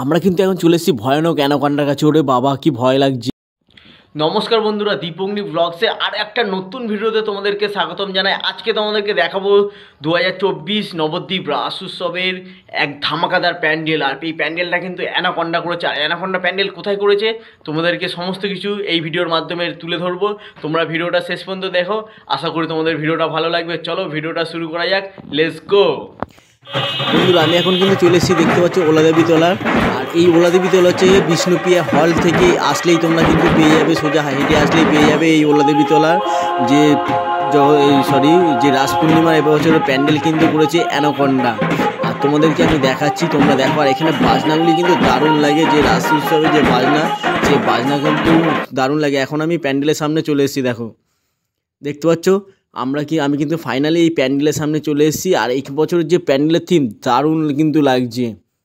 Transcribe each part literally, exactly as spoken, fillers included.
আমরা কিন্তু এখন চলে এসেছি ভয়ানক অ্যানাকন্ডার কাছে। ওরে বাবা কি ভয় লাগছে। নমস্কার বন্ধুরা, দীপঙ্গি ব্লগসে আর একটা নতুন ভিডিওতে তোমাদেরকে স্বাগতম জানাই। আজকে তোমাদেরকে দেখাবো দু হাজার চব্বিশ নবদ্বীপ রাস উৎসবের এক ধামাকাদার প্যান্ডেল। আর এই প্যান্ডেলটা কিন্তু অ্যানাকন্ডা করেছে। আর অ্যানাকন্ডা প্যান্ডেল কোথায় করেছে তোমাদেরকে সমস্ত কিছু এই ভিডিওর মাধ্যমে তুলে ধরবো। তোমরা ভিডিওটা শেষ পর্যন্ত দেখো, আশা করি তোমাদের ভিডিওটা ভালো লাগবে। চলো ভিডিওটা শুরু করা যাক, লেটস গো। বন্ধুরা আমি এখন কিন্তু চলে এসেছি, দেখতে পাচ্ছ ওলাদেবী তলার। আর এই ওলাদেবী তলা হচ্ছে বিষ্ণুপ্রিয়া হল থেকে আসলেই তোমরা কিন্তু পেয়ে যাবে, সোজা হেঁটে আসলেই পেয়ে যাবে এই ওলাদেবী তলার যে সরি যে রাস পূর্ণিমার এবছরের প্যান্ডেল কিন্তু করেছে অ্যানাকন্ডা। আর তোমাদেরকে আমি দেখাচ্ছি, তোমরা দেখো। আর এখানে বাজনাগুলি কিন্তু দারুণ লাগে, যে রাস উৎসবে যে বাজনা, যে বাজনা কিন্তু দারুণ লাগে। এখন আমি প্যান্ডেলের সামনে চলে এসেছি, দেখো দেখতে পাচ্ছ আমরা কি আমি কিন্তু ফাইনালি এই প্যান্ডেলের সামনে চলে এসেছি। আর এই বছরের যে প্যান্ডেলের থিম দারুণ কিন্তু লাগছে,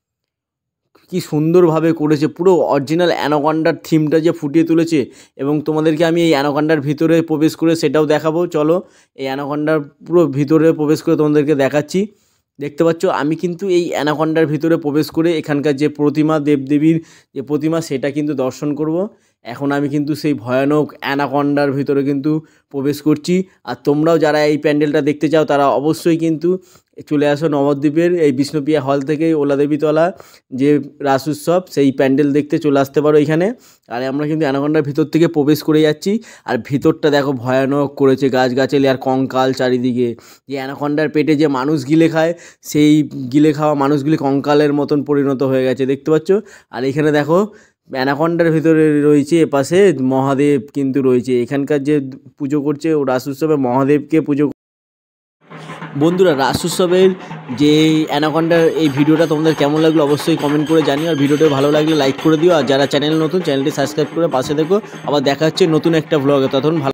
কি সুন্দরভাবে করেছে, পুরো অরিজিনাল অ্যানাকন্ডার থিমটা যে ফুটিয়ে তুলেছে। এবং তোমাদেরকে আমি এই অ্যানাকন্ডার ভিতরে প্রবেশ করে সেটাও দেখাবো। চলো এই অ্যানাকন্ডার পুরো ভিতরে প্রবেশ করে তোমাদেরকে দেখাচ্ছি। দেখতে পাচ্ছ আমি কিন্তু এই অ্যানাকন্ডার ভিতরে প্রবেশ করে এখানকার যে প্রতিমা, দেবদেবীর যে প্রতিমা, সেটা কিন্তু দর্শন করব। এখন আমি কিন্তু সেই ভয়ানক অ্যানাকন্ডার ভিতরে কিন্তু প্রবেশ করছি। আর তোমরাও যারা এই প্যান্ডেলটা দেখতে চাও তারা অবশ্যই কিন্তু চলে আসো নবদ্বীপের এই বিষ্ণুপ্রিয়া হল থেকে ওলাদেবীতলা যে রাস উৎসব, সেই প্যান্ডেল দেখতে চলে আসতে পারো এখানে। আর আমরা কিন্তু অ্যানাকন্ডার ভিতর থেকে প্রবেশ করে যাচ্ছি। আর ভিতরটা দেখো ভয়ানক করেছে, গাছগাছালি আর কঙ্কাল চারিদিকে। যে অ্যানাকন্ডার পেটে যে মানুষ গিলে খায়, সেই গিলে খাওয়া মানুষগুলি কঙ্কালের মতন পরিণত হয়ে গেছে, দেখতে পাচ্ছ। আর এখানে দেখো অ্যানাকন্ডার ভিতরে রয়েছে এপাশে মহাদেব কিন্তু রয়েছে। এখানকার যে পুজো করছে ও রাস উৎসবে মহাদেবকে পুজো। বন্ধুরা রাস উৎসবের যে অ্যানাকন্ডার এই ভিডিওটা তোমাদের কেমন লাগলো অবশ্যই কমেন্ট করে জানিও। আর ভিডিওটা ভালো লাগলে লাইক করে দিও। আর যারা চ্যানেল নতুন, চ্যানেলটি সাবস্ক্রাইব করে পাশে দেখো। আবার দেখা হচ্ছে নতুন একটা ব্লগে, ততক্ষণ ভালো।